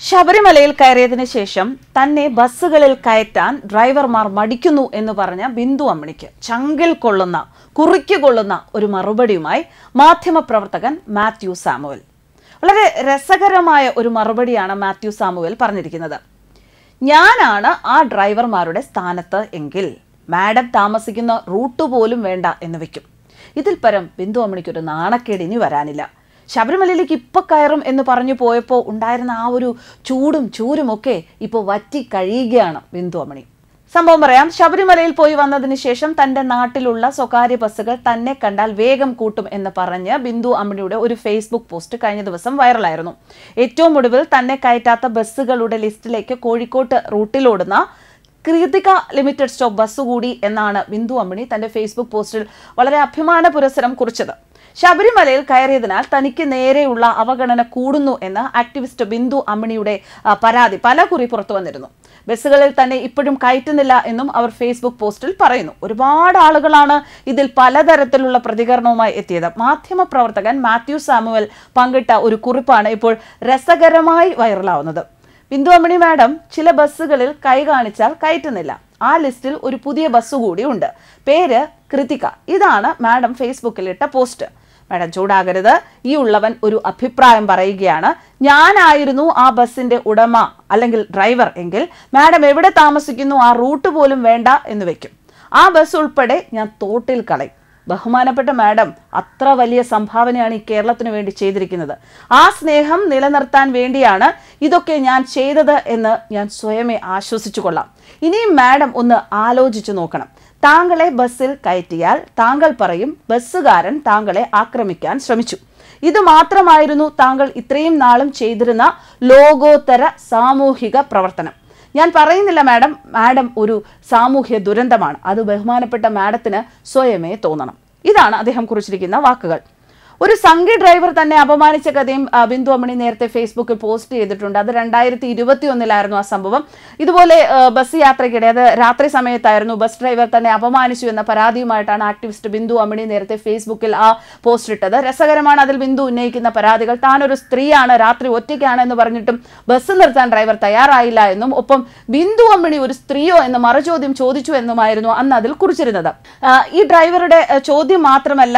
ശബരിമലയിൽ കയറിയതിനു ശേഷം തന്നെ ബസ്സുകളിൽ കയറ്റാൻ ഡ്രൈവർമാർ മടിക്കുന്നു എന്ന് പറഞ്ഞ ബിന്ദു അമ്മിണിക്ക് ചങ്കിൽ കൊള്ളുന്ന കുറിക്ക് കൊള്ളുന്ന ഒരു മറുപടിയുമായി മാധ്യമപ്രവർത്തകൻ മാത്യു സാമുവൽ. വളരെ രസകരമായ ഒരു മറുപടിയാണ് മാത്യു സാമുവൽ പറഞ്ഞിരിക്കുന്നത്. ഞാനാണ് ആ ഡ്രൈവർമാരുടെ സ്ഥാനത്ത് എങ്കിൽ മാഡം താമസിക്കുന്ന റൂട്ട് പോലും വേണ്ട എന്ന് വെക്കും. ഇതിൽ പരം ബിന്ദു അമ്മിണിക്കൊരു നാണക്കേട് ഇനി വരാനില്ല. ശബരിമലയിലേക്ക് ഇപ്പൊ കയറും എന്ന് പറഞ്ഞു പോയപ്പോൾ ഉണ്ടായിരുന്ന ആ ഒരു ചൂരും ഒക്കെ ഇപ്പോൾ വറ്റി കഴിയുകയാണ് ബിന്ദു അമ്മിണി. സംഭവം പറയാം. ശബരിമലയിൽ പോയി വന്നതിന് ശേഷം തന്റെ നാട്ടിലുള്ള സ്വകാര്യ ബസ്സുകൾ തന്നെ കണ്ടാൽ വേഗം കൂട്ടും എന്ന് പറഞ്ഞ് ബിന്ദു അമ്മിണിയുടെ ഒരു ഫേസ്ബുക്ക് പോസ്റ്റ് കഴിഞ്ഞ ദിവസം വൈറലായിരുന്നു. ഏറ്റവും ഒടുവിൽ തന്നെ കയറ്റാത്ത ബസ്സുകളുടെ ലിസ്റ്റിലേക്ക് കോഴിക്കോട്ട് റൂട്ടിലോടുന്ന തകർക ലിമിറ്റഡ് സ്റ്റോപ്പ് ബസ് കൂടി എന്നാണ് ബിന്ദു അമ്മിണി തന്റെ ഫേസ്ബുക്ക് പോസ്റ്റിൽ വളരെ അഭിമാന പുരസ്സരം കുറിച്ചത്. ശബരിമലയിൽ കയറിയതിനാൽ തനിക്ക് നേരെയുള്ള അവഗണന കൂടുന്നു എന്ന് ആക്ടിവിസ്റ്റ് ബിന്ദു അമ്മിണിയുടെ പരാതി പലകുറി പുറത്തു വന്നിരുന്നു. ബസ്സുകളിൽ തന്നെ ഇപ്പോഴും കയറ്റുന്നില്ല എന്നും അവർ ഫേസ്ബുക്ക് പോസ്റ്റിൽ പറയുന്നു. ഒരുപാട് ആളുകളാണ് ഇതിൽ പലതരത്തിലുള്ള പ്രതികരണവുമായി എത്തിയത്. മാധ്യമപ്രവർത്തകൻ മാത്യു സാമുവൽ പങ്കിട്ട ഒരു കുറിപ്പാണ് ഇപ്പോൾ രസകരമായി വൈറലാവുന്നത്. ബിന്ദു അമ്മിണി മാഡം ചില ബസ്സുകളിൽ കൈ കാണിച്ചാൽ കയറ്റുന്നില്ല. ആ ലിസ്റ്റിൽ ഒരു പുതിയ ബസ് കൂടി ഉണ്ട്. പേര് തകർക. ഇതാണ് മാഡം ഫേസ്ബുക്കിൽ ഇട്ട പോസ്റ്റ്. മാഡം ചൂടാകരുത്. ഈ ഉള്ളവൻ ഒരു അഭിപ്രായം പറയുകയാണ്. ഞാനായിരുന്നു ആ ബസ്സിന്റെ ഉടമ അല്ലെങ്കിൽ ഡ്രൈവർ എങ്കിൽ മാഡം എവിടെ താമസിക്കുന്നു ആ റൂട്ട് പോലും വേണ്ട എന്ന് വെക്കും. ആ ബസ് ഉൾപ്പെടെ ഞാൻ തോട്ടിൽ കളയും. ബഹുമാനപ്പെട്ട മാഡം അത്ര വലിയ സംഭാവനയാണ് ഈ കേരളത്തിന് വേണ്ടി ചെയ്തിരിക്കുന്നത്. ആ സ്നേഹം നിലനിർത്താൻ വേണ്ടിയാണ് ഇതൊക്കെ ഞാൻ ചെയ്തത് എന്ന് ഞാൻ സ്വയമേ ആശ്വസിച്ചു കൊള്ളാം. ഇനിയും മാഡം ഒന്ന് ആലോചിച്ചു നോക്കണം. താങ്കളെ ബസ്സിൽ കയറ്റിയാൽ താങ്കൾ പറയും ബസ്സുകാരൻ താങ്കളെ ആക്രമിക്കാൻ ശ്രമിച്ചു. ഇത് മാത്രമായിരുന്നു താങ്കൾ ഇത്രയും നാളും ചെയ്തിരുന്ന ലോകോത്തര സാമൂഹിക പ്രവർത്തനം. ഞാൻ പറയുന്നില്ല മാഡം ഒരു സാമൂഹ്യ ദുരന്തമാണ്. അത് ബഹുമാനപ്പെട്ട മാഡത്തിന് സ്വയമേ തോന്നണം. ഇതാണ് അദ്ദേഹം കുറിച്ചിരിക്കുന്ന വാക്കുകൾ. ഒരു സംഘി ഡ്രൈവർ തന്നെ അപമാനിച്ച കഥയും ബിന്ദു അമ്മിണി നേരത്തെ ഫേസ്ബുക്കിൽ പോസ്റ്റ് ചെയ്തിട്ടുണ്ട്. അത് 2021 ആ സംഭവം. ഇതുപോലെ ബസ് യാത്രയ്ക്കിടെ, അത് രാത്രി സമയത്തായിരുന്നു, ബസ് ഡ്രൈവർ തന്നെ അപമാനിച്ചു എന്ന പരാതിയുമായിട്ടാണ് ആക്ടിവിസ്റ്റ് ബിന്ദു അമ്മിണി നേരത്തെ ഫേസ്ബുക്കിൽ ആ പോസ്റ്റ് ഇട്ടത്. രസകരമാണ് അതിൽ ബിന്ദു ഉന്നയിക്കുന്ന പരാതികൾ. താനൊരു സ്ത്രീയാണ്, രാത്രി ഒറ്റയ്ക്കാണ് എന്ന് പറഞ്ഞിട്ടും ബസ് നിർത്താൻ ഡ്രൈവർ തയ്യാറായില്ല എന്നും ഒപ്പം ബിന്ദു അമ്മിണി ഒരു സ്ത്രീയോ എന്ന് മറുചോദ്യം ചോദിച്ചു എന്നുമായിരുന്നു അന്ന് അതിൽ കുറിച്ചിരുന്നത്. ഈ ഡ്രൈവറുടെ ചോദ്യം മാത്രമല്ല,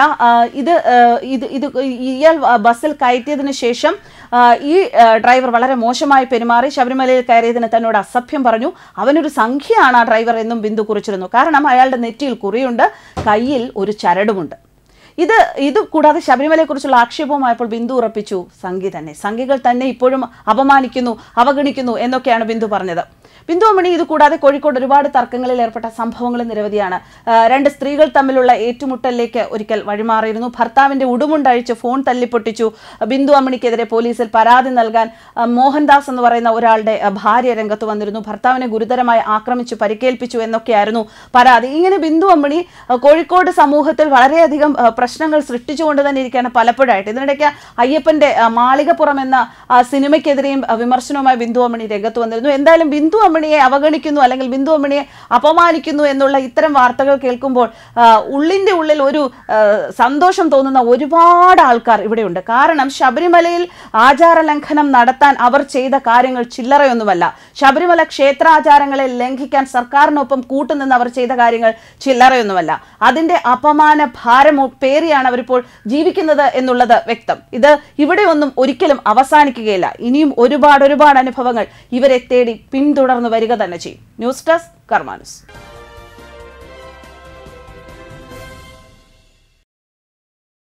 ഇയാൾ ബസ്സിൽ കയറ്റിയതിനു ശേഷം ഈ ഡ്രൈവർ വളരെ മോശമായി പെരുമാറി, ശബരിമലയിൽ കയറിയതിന് തന്നോട് അസഭ്യം പറഞ്ഞു. അവനൊരു സംഖ്യയാണ് ആ ഡ്രൈവർ എന്നും ബിന്ദു കുറിച്ചിരുന്നു. കാരണം അയാളുടെ നെറ്റിയിൽ കുറിയുണ്ട്, കയ്യിൽ ഒരു ചരടുമുണ്ട്. ഇത് കൂടാതെ ശബരിമലയെക്കുറിച്ചുള്ള ആക്ഷേപവുമായപ്പോൾ ബിന്ദു ഉറപ്പിച്ചു സംഘി തന്നെ, സംഘികൾ തന്നെ ഇപ്പോഴും അപമാനിക്കുന്നു, അവഗണിക്കുന്നു എന്നൊക്കെയാണ് ബിന്ദു പറഞ്ഞത്. ബിന്ദു അമ്മിണി ഇത് കൂടാതെ കോഴിക്കോട് ഒരുപാട് തർക്കങ്ങളിൽ ഏർപ്പെട്ട സംഭവങ്ങൾ നിരവധിയാണ്. 2 സ്ത്രീകൾ തമ്മിലുള്ള ഏറ്റുമുട്ടലിലേക്ക് ഒരിക്കൽ വഴിമാറിയിരുന്നു. ഭർത്താവിന്റെ ഉടുമുണ്ടഴിച്ച് ഫോൺ തല്ലിപ്പൊട്ടിച്ചു. ബിന്ദു അമ്മിണിക്കെതിരെ പോലീസിൽ പരാതി നൽകാൻ മോഹൻദാസ് എന്ന് പറയുന്ന ഒരാളുടെ ഭാര്യ രംഗത്ത് വന്നിരുന്നു. ഭർത്താവിനെ ഗുരുതരമായി ആക്രമിച്ചു, പരിക്കേൽപ്പിച്ചു എന്നൊക്കെയായിരുന്നു പരാതി. ഇങ്ങനെ ബിന്ദു അമ്മിണി കോഴിക്കോട് സമൂഹത്തിൽ വളരെയധികം പ്രശ്നങ്ങൾ സൃഷ്ടിച്ചുകൊണ്ട് തന്നെ ഇരിക്കുകയാണ് പലപ്പോഴായിട്ട്. ഇതിനിടയ്ക്ക് അയ്യപ്പന്റെ മാളികപ്പുറം എന്ന സിനിമയ്ക്കെതിരെയും വിമർശനവുമായി ബിന്ദു അമ്മിണി രംഗത്ത് വന്നിരുന്നു. എന്തായാലും ബിന്ദു അമ്മിണിയെ അവഗണിക്കുന്നു അല്ലെങ്കിൽ ബിന്ദു അമ്മിണിയെ അപമാനിക്കുന്നു എന്നുള്ള ഇത്തരം വാർത്തകൾ കേൾക്കുമ്പോൾ ഉള്ളിന്റെ ഉള്ളിൽ ഒരു സന്തോഷം തോന്നുന്ന ഒരുപാട് ആൾക്കാർ ഇവിടെയുണ്ട്. കാരണം ശബരിമലയിൽ ആചാര ലംഘനം നടത്താൻ അവർ ചെയ്ത കാര്യങ്ങൾ ചില്ലറയൊന്നുമല്ല. ശബരിമല ക്ഷേത്രാചാരങ്ങളെ ലംഘിക്കാൻ സർക്കാരിനൊപ്പം കൂട്ടുനിന്ന് അവർ ചെയ്ത കാര്യങ്ങൾ ചില്ലറയൊന്നുമല്ല. അതിന്റെ അപമാന ഭാരം പേറിയാണ് അവരിപ്പോൾ ജീവിക്കുന്നത് എന്നുള്ളത് വ്യക്തം. ഇത് ഇവിടെ ഒന്നും ഒരിക്കലും അവസാനിക്കുകയില്ല. ഇനിയും ഒരുപാട് അനുഭവങ്ങൾ ഇവരെ തേടി പിന്തുടർന്ന് വരിക തന്നെ ചെയ്യും. News desk Karma news.